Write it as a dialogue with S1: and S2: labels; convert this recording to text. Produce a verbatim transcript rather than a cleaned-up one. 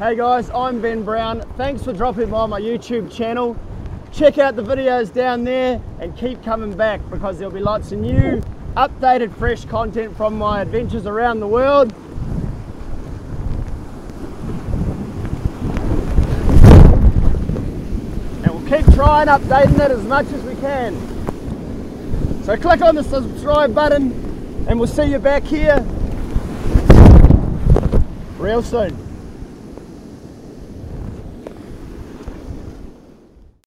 S1: Hey guys, I'm Ben Brown. Thanks for dropping by my YouTube channel. Check out the videos down there and keep coming back because there'll be lots of new, updated, fresh content from my adventures around the world. And we'll keep trying updating it as much as we can. So click on the subscribe button and we'll see you back here real soon.